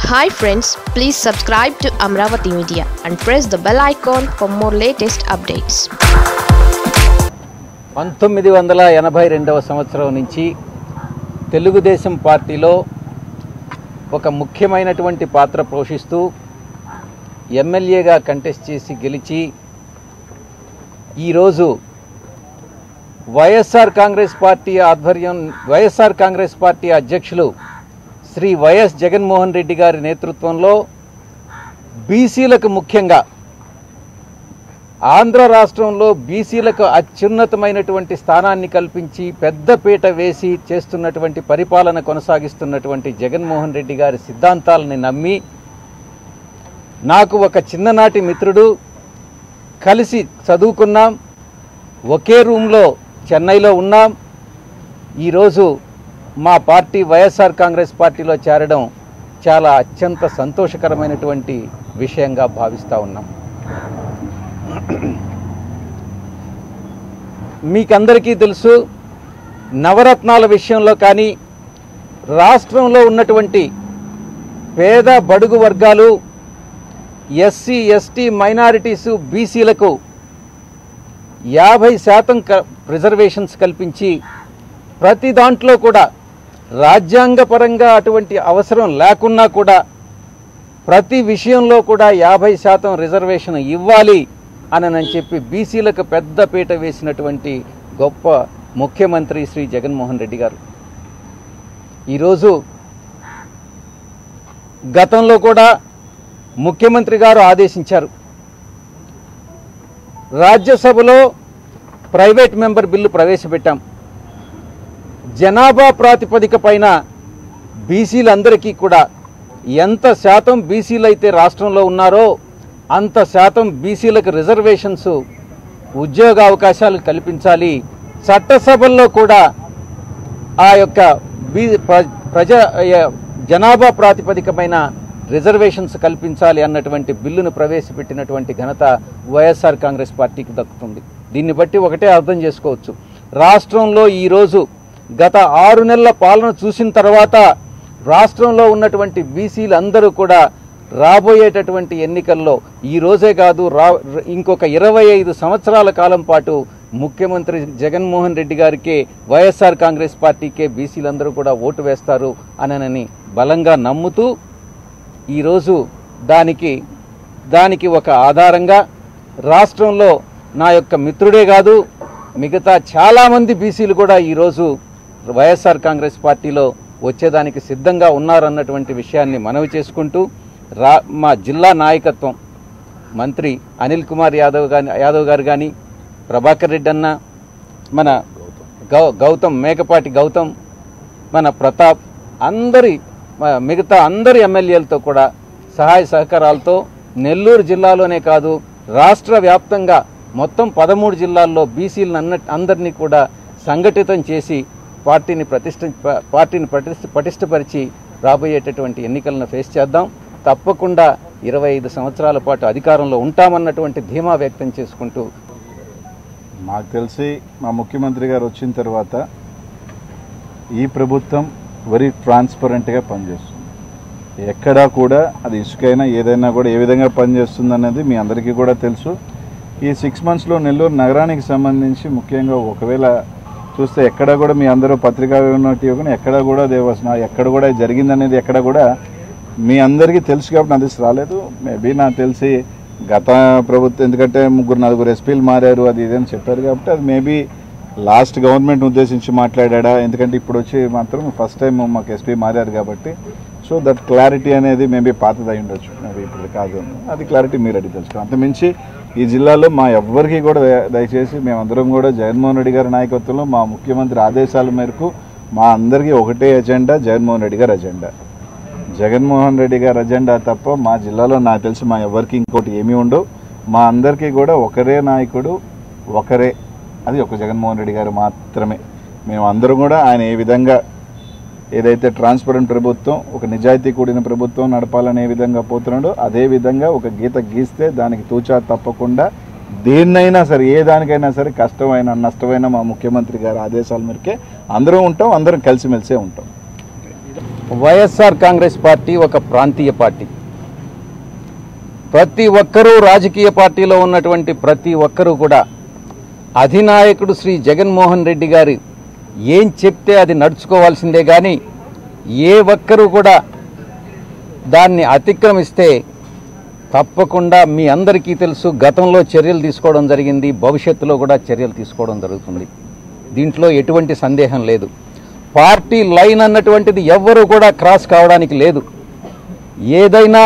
Hi friends, please subscribe to Amravati Media and press the bell icon for more latest updates. 1982వ సంవత్సరం నుంచి తెలుగుదేశం పార్టీలో ఒక ముఖ్యమైనటువంటి పాత్ర పోషిస్తూ ఎమ్మెల్యేగా కంటెస్ట్ చేసి గెలిచి ఈరోజు వైఎస్ఆర్ కాంగ్రెస్ పార్టీ అధ్యక్షులు శ్రీ వైఎస్ జగన్మోహన్ రెడ్డి గారి నేతృత్వంలో బీసీలకు ముఖ్యంగా ఆంధ్ర రాష్ట్రంలో బీసీలకు అత్యున్నతమైనటువంటి స్థానాన్ని కల్పించి పెద్దపీట వేసి చేస్తున్నటువంటి పరిపాలన కొనసాగిస్తున్నటువంటి జగన్మోహన్ రెడ్డి గారి సిద్ధాంతాలని నమ్మి నాకు ఒక చిన్ననాటి మిత్రుడు కలిసి చదువుకున్నాం, ఒకే రూమ్లో చెన్నైలో ఉన్నాం. ఈరోజు మా పార్టీ వైఎస్ఆర్ కాంగ్రెస్ పార్టీలో చేరడం చాలా అత్యంత సంతోషకరమైనటువంటి విషయంగా భావిస్తూ ఉన్నాం. మీకందరికీ తెలుసు, నవరత్నాల విషయంలో కానీ రాష్ట్రంలో ఉన్నటువంటి పేద బడుగు వర్గాలు, ఎస్సీ ఎస్టీ మైనారిటీసు బీసీలకు 50% రిజర్వేషన్స్ కల్పించి ప్రతి దాంట్లో కూడా రాజ్యాంగపరంగా అటువంటి అవసరం లేకున్నా కూడా ప్రతి విషయంలో కూడా 50% రిజర్వేషన్ ఇవ్వాలి అని చెప్పి బీసీలకు పెద్ద పీట వేసినటువంటి గొప్ప ముఖ్యమంత్రి శ్రీ జగన్మోహన్ రెడ్డి గారు. ఈరోజు గతంలో కూడా ముఖ్యమంత్రి గారు ఆదేశించారు, రాజ్యసభలో ప్రైవేట్ మెంబర్ బిల్లు ప్రవేశపెట్టాం. జనాభా ప్రాతిపదిక పైన బీసీలందరికీ కూడా ఎంత శాతం బీసీలు అయితే రాష్ట్రంలో ఉన్నారో అంత శాతం బీసీలకు రిజర్వేషన్స్, ఉద్యోగ అవకాశాలు కల్పించాలి. చట్టసభల్లో కూడా ఆ యొక్క జనాభా ప్రాతిపదికమైన రిజర్వేషన్స్ కల్పించాలి అన్నటువంటి బిల్లును ప్రవేశపెట్టినటువంటి ఘనత వైఎస్ఆర్ కాంగ్రెస్ పార్టీకి దక్కుతుంది. దీన్ని బట్టి ఒకటే అర్థం చేసుకోవచ్చు, రాష్ట్రంలో ఈరోజు గత 6 నెలల పాలన చూసిన తర్వాత రాష్ట్రంలో ఉన్నటువంటి బీసీలందరూ కూడా రాబోయేటటువంటి ఎన్నికల్లో ఈ రోజే కాదు ఇంకొక 25 సంవత్సరాల కాలం పాటు ముఖ్యమంత్రి జగన్మోహన్ రెడ్డి గారికే, వైఎస్ఆర్ కాంగ్రెస్ పార్టీకే బీసీలందరూ కూడా ఓటు వేస్తారు అనని బలంగా నమ్ముతూ ఈరోజు దానికి ఒక ఆధారంగా రాష్ట్రంలో నా యొక్క మిత్రుడే కాదు మిగతా చాలామంది బీసీలు కూడా ఈరోజు వైఎస్ఆర్ కాంగ్రెస్ పార్టీలో వచ్చేదానికి సిద్ధంగా ఉన్నారన్నటువంటి విషయాన్ని మనవి చేసుకుంటూ మా జిల్లా నాయకత్వం మంత్రి అనిల్ కుమార్ యాదవ్ గారు కానీ, ప్రభాకర్ రెడ్డి అన్న, మన గౌతమ్ మేకపాటి గౌతమ్, మన ప్రతాప్, మిగతా అందరి ఎమ్మెల్యేలతో కూడా సహాయ సహకారాలతో నెల్లూరు జిల్లాలోనే కాదు రాష్ట్ర వ్యాప్తంగా మొత్తం 13 జిల్లాల్లో బీసీలను అందరినీ కూడా సంఘటితం చేసి పార్టీని పటిష్టపరిచి రాబోయేటటువంటి ఎన్నికలను ఫేస్ చేద్దాం. తప్పకుండా 25 సంవత్సరాల పాటు అధికారంలో ఉంటామన్నటువంటి ధీమా వ్యక్తం చేసుకుంటూ, మాకు తెలిసి మా ముఖ్యమంత్రి గారు వచ్చిన తర్వాత ఈ ప్రభుత్వం వెరీ ట్రాన్స్పరెంట్గా పనిచేస్తుంది. ఎక్కడా కూడా అది ఇసుకైనా ఏదైనా కూడా ఏ విధంగా పనిచేస్తుంది అనేది మీ అందరికీ కూడా తెలుసు. ఈ 6 మంత్స్లో నెల్లూరు నగరానికి సంబంధించి ముఖ్యంగా ఒకవేళ చూస్తే ఎక్కడ కూడా మీ అందరూ పత్రికా వినోటి ఎక్కడ కూడా ఎక్కడ కూడా జరిగిందనేది ఎక్కడ కూడా మీ అందరికీ తెలుసు కాబట్టి నా తెలిసి రాలేదు. మేబీ నాకు తెలిసి గత ప్రభుత్వం, ఎందుకంటే 3-4 ఎస్పీలు మారారు అది ఇదని చెప్పారు కాబట్టి అది మేబీ లాస్ట్ గవర్నమెంట్ ఉద్దేశించి మాట్లాడా. ఎందుకంటే ఇప్పుడు వచ్చి మాత్రం ఫస్ట్ టైం మాకు ఎస్పీ మారారు కాబట్టి సో దట్ క్లారిటీ అనేది మేబీ పాతది అయి ఉండొచ్చు, మేబీ ఇప్పుడు కాదు, అది క్లారిటీ మీరు అడిగి తెలుసుకోండి. అంతమించి ఈ జిల్లాలో మా ఎవ్వరికి కూడా దయచేసి మేమందరం కూడా జగన్మోహన్ రెడ్డి గారి నాయకత్వంలో మా ముఖ్యమంత్రి ఆదేశాల మేరకు మా అందరికీ ఒకటే ఎజెండా, జగన్మోహన్ రెడ్డి గారి ఎజెండా. జగన్మోహన్ రెడ్డి గారి ఎజెండా తప్ప మా జిల్లాలో నాకు తెలిసి మా ఎవరికి ఇంకోటి ఏమీ ఉండవు. మా అందరికీ కూడా ఒకరే నాయకుడు, ఒకరే, అది ఒక జగన్మోహన్ రెడ్డి గారు మాత్రమే. మేము అందరం కూడా ఆయన ఏ విధంగా ఏదైతే ట్రాన్స్పరెంట్ ప్రభుత్వం, ఒక నిజాయితీ కూడిన ప్రభుత్వం నడపాలనే విధంగా పోతున్నాడో అదే విధంగా ఒక గీత గీస్తే దానికి తూచా తప్పకుండా దేన్నైనా సరే, ఏ దానికైనా సరే, కష్టమైనా నష్టమైనా మా ముఖ్యమంత్రి గారి ఆదేశాల మేరకే అందరం ఉంటాం, అందరం కలిసిమెలిసే ఉంటాం. వైఎస్ఆర్ కాంగ్రెస్ పార్టీ ఒక ప్రాంతీయ పార్టీ. ప్రతి ఒక్కరూ రాజకీయ పార్టీలో ఉన్నటువంటి ప్రతి ఒక్కరూ కూడా అధినాయకుడు శ్రీ జగన్మోహన్ రెడ్డి గారు ఏం చెప్తే అది నడుచుకోవాల్సిందే కానీ ఏ ఒక్కరూ కూడా దాన్ని అతిక్రమిస్తే తప్పకుండా మీ అందరికీ తెలుసు, గతంలో చర్యలు తీసుకోవడం జరిగింది, భవిష్యత్తులో కూడా చర్యలు తీసుకోవడం జరుగుతుంది. దీంట్లో ఎటువంటి సందేహం లేదు. పార్టీ లైన్ అన్నటువంటిది ఎవ్వరూ కూడా క్రాస్ కావడానికి లేదు. ఏదైనా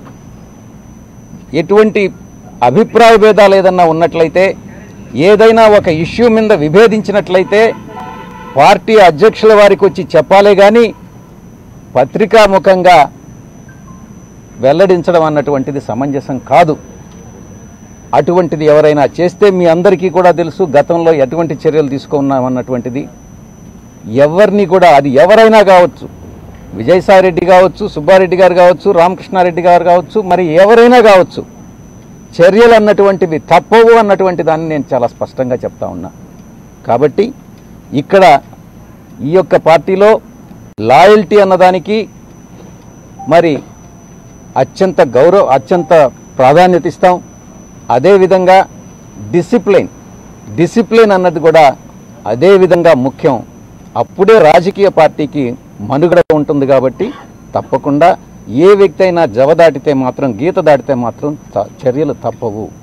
ఎటువంటి అభిప్రాయ భేదాలు ఏదన్నా ఉన్నట్లయితే, ఏదైనా ఒక ఇష్యూ మీద విభేదించినట్లయితే పార్టీ అధ్యక్షుల వారికి వచ్చి చెప్పాలే కానీ పత్రికాముఖంగా వెల్లడించడం అన్నటువంటిది సమంజసం కాదు. అటువంటిది ఎవరైనా చేస్తే మీ అందరికీ కూడా తెలుసు, గతంలో ఎటువంటి చర్యలు తీసుకున్నామన్నటువంటిది. ఎవరిని కూడా, అది ఎవరైనా కావచ్చు, విజయసాయిరెడ్డి కావచ్చు, సుబ్బారెడ్డి గారు కావచ్చు, రామకృష్ణారెడ్డి గారు కావచ్చు, మరి ఎవరైనా కావచ్చు, చర్యలు అన్నటువంటివి తప్పవు అన్నటువంటి దాన్ని నేను చాలా స్పష్టంగా చెప్తా ఉన్నా. కాబట్టి ఇక్కడ ఈ యొక్క పార్టీలో లాయల్టీ అన్నదానికి మరి అత్యంత ప్రాధాన్యత ఇస్తాం. అదేవిధంగా డిసిప్లిన్ అన్నది కూడా అదే విధంగా ముఖ్యం. అప్పుడే రాజకీయ పార్టీకి మనుగడ ఉంటుంది. కాబట్టి తప్పకుండా ఏ వ్యక్తి అయినా జవ దాటితే మాత్రం, గీత దాటితే మాత్రం చర్యలు తప్పవు.